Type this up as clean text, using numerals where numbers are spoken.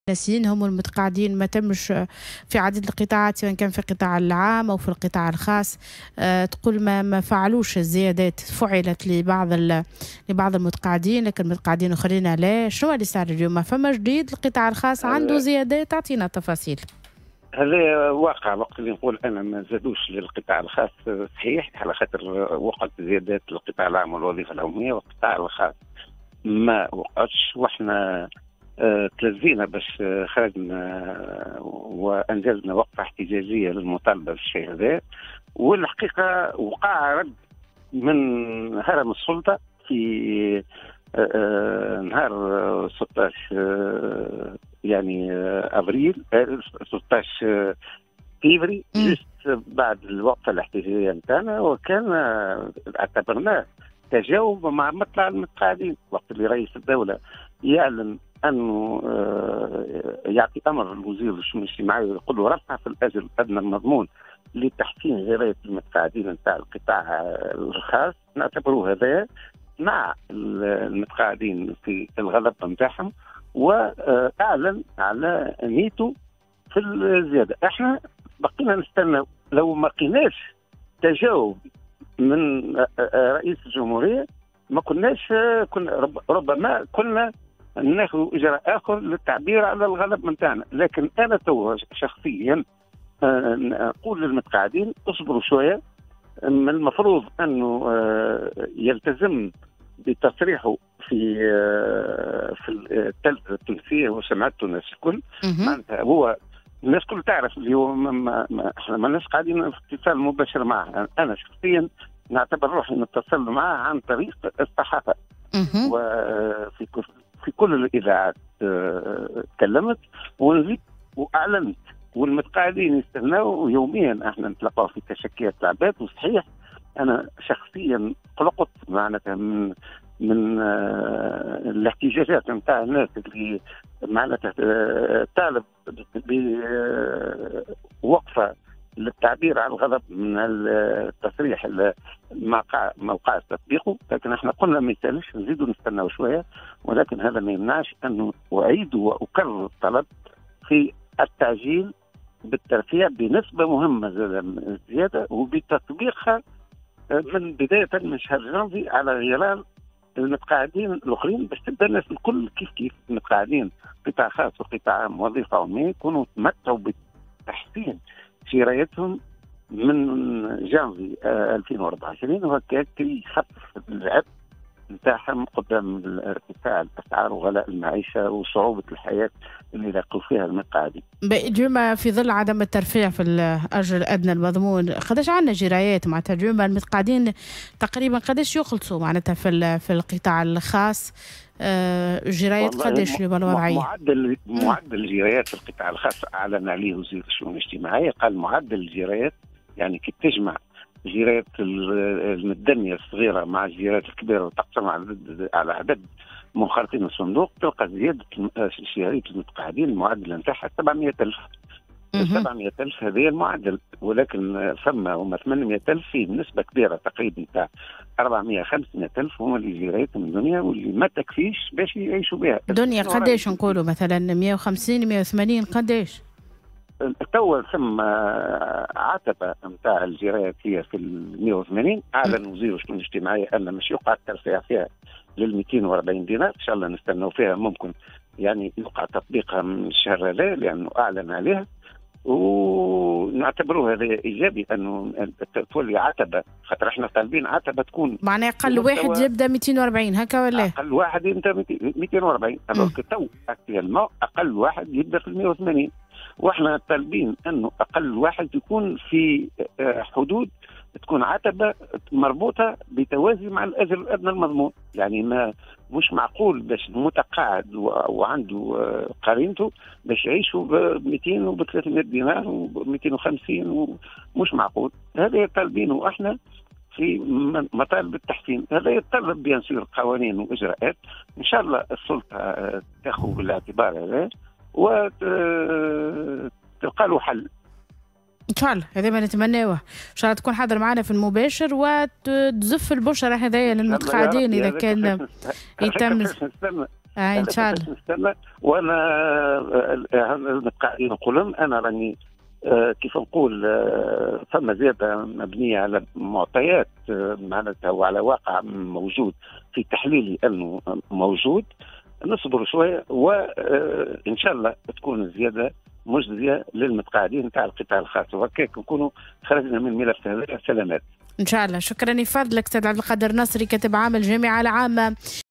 الناسيين هم المتقاعدين ما تمش في عديد القطاعات، سواء كان في القطاع العام أو في القطاع الخاص. تقول ما فعلوش الزيادات، فعلت لبعض المتقاعدين، لكن المتقاعدين آخرين لا. شنو اللي صار اليوم؟ فما جديد القطاع الخاص عنده زيادات؟ أعطينا تفاصيل. هذا واقع. وقت اللي نقول انا ما زادوش للقطاع الخاص صحيح، على خاطر وقت زيادات للقطاع العام والوظيفه العموميه، والقطاع الخاص ما وقعتش. واحنا تلزينا باش خرجنا وانجزنا وقفه احتجاجيه للمطالبه بالشيء هذا. والحقيقه وقع رد من هرم السلطه في نهار 16 يعني ابريل 16 فيفري، جست بعد الوقفه الاحتجاجيه نتاعنا، وكان اعتبرناه تجاوب مع مطلع المتقاعدين. وقت اللي رئيس الدوله يعلن انه يعطي امر الوزير للشؤون الاجتماعيه ويقول له رفع في الاجر الادنى المضمون لتحسين جريمه المتقاعدين نتاع القطاع الخاص، نعتبروه هذا مع المتقاعدين في الغضب نتاعهم، واعلن على نيته في الزياده. احنا بقينا نستنى، لو ما لقيناش تجاوب من رئيس الجمهوريه ما كناش ربما كنا ناخذ اجراء اخر للتعبير على الغضب نتاعنا. لكن انا تو شخصيا نقول للمتقاعدين اصبروا شويه. من المفروض انه يلتزم بتصريحه في التلفزه التونسيه وسمعته الناس الكل. معناتها هو الناس كل تعرف اليوم احنا ما ناس قاعدين في اتصال مباشر معه. انا شخصيا نعتبر روحي نتصل معه عن طريق الصحافه، وفي كل الاذاعات تكلمت ونزيد واعلنت، والمتقاعدين يستناوا يوميا. احنا نتلقاو في تشكيات العباد، وصحيح انا شخصيا قلقت معناتها من الاحتجاجات نتاع الناس اللي معناتها طالب بوقفه للتعبير عن الغضب من التصريح ما وقعش تطبيقه. لكن احنا قلنا ما يسالش، نزيدوا نستناو شويه. ولكن هذا ما يمنعش انه اعيد واكرر الطلب في التعجيل بالترفيع بنسبه مهمه زياده، وبتطبيقها من بدايه من شهر جانفي على غرار المتقاعدين الاخرين، باش تبدا الناس الكل كيف المتقاعدين قطاع خاص وقطاع عام وظيفه عموميه يكونوا تمتعوا بتحسين سيرتهم من جانفي 2024، وهكاك يخفف العبء نتاعهم قدام ارتفاع الاسعار وغلاء المعيشه وصعوبه الحياه اللي يلاقوا فيها المتقاعدين. ديما في ظل عدم الترفيع في الاجر الادنى المضمون، قداش عندنا جرايات معناتها ديما المتقاعدين تقريبا قداش يخلصوا معناتها في القطاع الخاص؟ جرايات قداش الوضعيه؟ معدل الجرايات في القطاع الخاص اعلن عليه وزير الشؤون الاجتماعيه، قال معدل الجرايات يعني كي تجمع الجرايات المدنيه الصغيره مع الجرايات الكبيره وتقسم على عدد منخرطين الصندوق، تلقى زياده شهريه المتقاعدين المعدل نتاعها 700,000. 700,000 هذه المعدل، ولكن هما 800,000 في نسبه كبيره تقريبا تاع 400-500,000 هما اللي جرايتهم الدنيا واللي ما تكفيش باش يعيشوا بها. دنيا قداش نقولوا مثلا 150-180 قداش؟ تو ثم عتبه نتاع الجرايات هي في 180. اعلن وزير الشؤون الاجتماعيه ان مش يقع الترفيع فيها لل 240 دينار، ان شاء الله نستناو فيها، ممكن يعني يوقع تطبيقها من الشهر هذا لانه اعلن عليها، ونعتبروه هذا ايجابي انه تولي عتبه، خاطر احنا طالبين عتبه تكون معناها اقل واحد يبدا 240 هكا ولا؟ اقل واحد يبدا 240. تو اكتيالمون اقل واحد يبدا في 180، واحنا طالبين انه اقل واحد يكون في حدود تكون عتبه مربوطه بتوازي مع الاجر الادنى المضمون. يعني ما مش معقول باش المتقاعد وعنده قرينته باش يعيشوا ب 200 وب 300 دينار وب 250، مش معقول. هذا طالبينه احنا في مطالب التحسين. هذا يتطلب بيان سور قوانين واجراءات، ان شاء الله السلطه تاخذ بالاعتبار هذا وتلقى له حل ان شاء الله. هذا ما نتمناوه، ان شاء الله تكون حاضر معنا في المباشر وتزف البشرة هذايا للمتقاعدين اذا كان يتم. ان شاء الله نستنى. وانا قاعدين نقول لهم انا راني كيف نقول ثم زياده مبنيه على معطيات معناتها وعلى واقع موجود في تحليلي انه موجود. نصبروا شويه وان شاء الله تكون الزياده مجزيه للمتقاعدين نتاع القطاع الخاص، وهكاك نكونوا خرجنا من الملف هذا سلامات ان شاء الله. شكرا يفضلك استاذ عبد القادر نصري، كاتب عام الجامعه العامه.